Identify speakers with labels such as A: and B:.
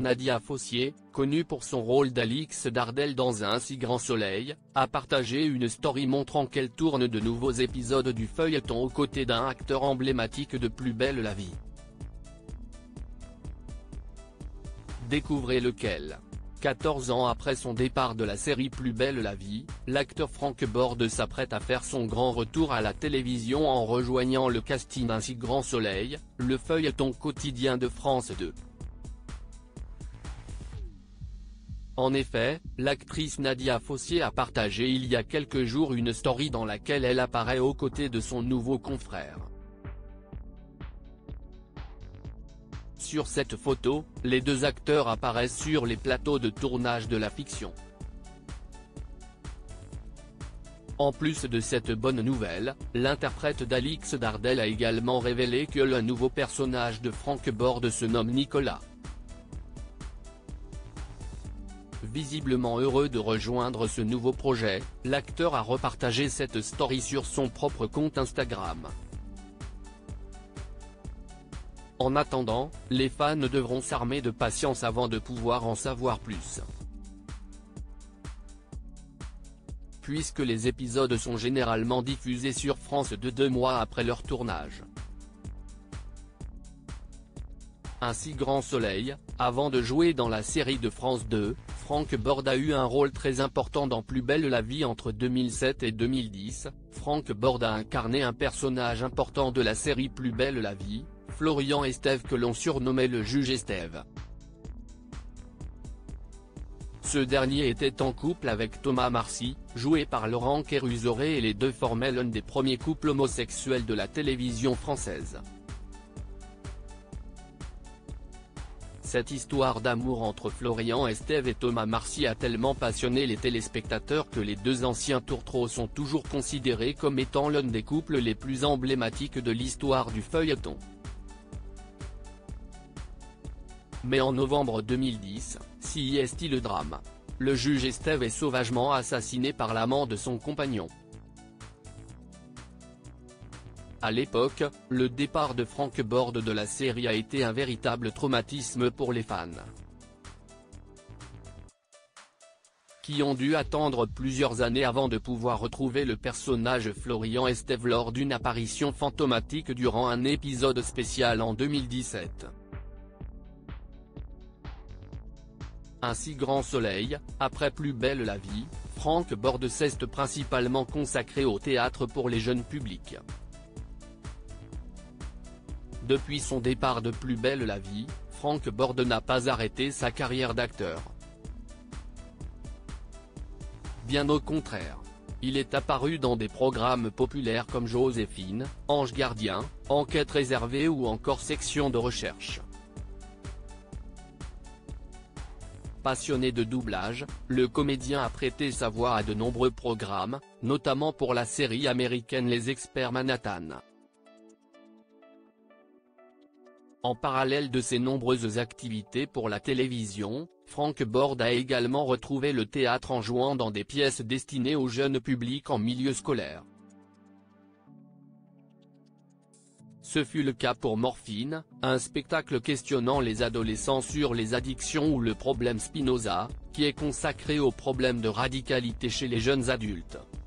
A: Nadia Fossier, connue pour son rôle d'Alix Dardel dans Un si grand soleil, a partagé une story montrant qu'elle tourne de nouveaux épisodes du feuilleton aux côtés d'un acteur emblématique de Plus belle la vie. Découvrez lequel. 14 ans après son départ de la série Plus belle la vie, l'acteur Franck Borde s'apprête à faire son grand retour à la télévision en rejoignant le casting Un si grand soleil, le feuilleton quotidien de France 2. En effet, l'actrice Nadia Fossier a partagé il y a quelques jours une story dans laquelle elle apparaît aux côtés de son nouveau confrère. Sur cette photo, les deux acteurs apparaissent sur les plateaux de tournage de la fiction. En plus de cette bonne nouvelle, l'interprète d'Alix Dardel a également révélé que le nouveau personnage de Franck Borde se nomme Nicolas. Visiblement heureux de rejoindre ce nouveau projet, l'acteur a repartagé cette story sur son propre compte Instagram. En attendant, les fans devront s'armer de patience avant de pouvoir en savoir plus. Puisque les épisodes sont généralement diffusés sur France 2 2 mois après leur tournage. Un si grand soleil, avant de jouer dans la série de France 2, Franck Borde a eu un rôle très important dans Plus belle la vie entre 2007 et 2010. Franck Borde a incarné un personnage important de la série Plus belle la vie, Florian Estève, que l'on surnommait le juge Estève. Ce dernier était en couple avec Thomas Marcy, joué par Laurent Kéruzoré, et les deux formaient l'un des premiers couples homosexuels de la télévision française. Cette histoire d'amour entre Florian Estève et Thomas Marcy a tellement passionné les téléspectateurs que les deux anciens tourtereaux sont toujours considérés comme étant l'un des couples les plus emblématiques de l'histoire du feuilleton. Mais en novembre 2010, s'y est-il le drame. Le juge Estève est sauvagement assassiné par l'amant de son compagnon. À l'époque, le départ de Franck Borde de la série a été un véritable traumatisme pour les fans, qui ont dû attendre plusieurs années avant de pouvoir retrouver le personnage Florian Estève lors d'une apparition fantomatique durant un épisode spécial en 2017. Un si grand soleil, après Plus belle la vie, Franck Borde s'est principalement consacré au théâtre pour les jeunes publics. Depuis son départ de Plus belle la vie, Franck Borde n'a pas arrêté sa carrière d'acteur. Bien au contraire. Il est apparu dans des programmes populaires comme Joséphine, Ange gardien, Enquête réservée ou encore Section de recherche. Passionné de doublage, le comédien a prêté sa voix à de nombreux programmes, notamment pour la série américaine Les Experts Manhattan. En parallèle de ses nombreuses activités pour la télévision, Franck Borde a également retrouvé le théâtre en jouant dans des pièces destinées au jeune public en milieu scolaire. Ce fut le cas pour Morphine, un spectacle questionnant les adolescents sur les addictions, ou le problème Spinoza, qui est consacré aux problèmes de radicalité chez les jeunes adultes.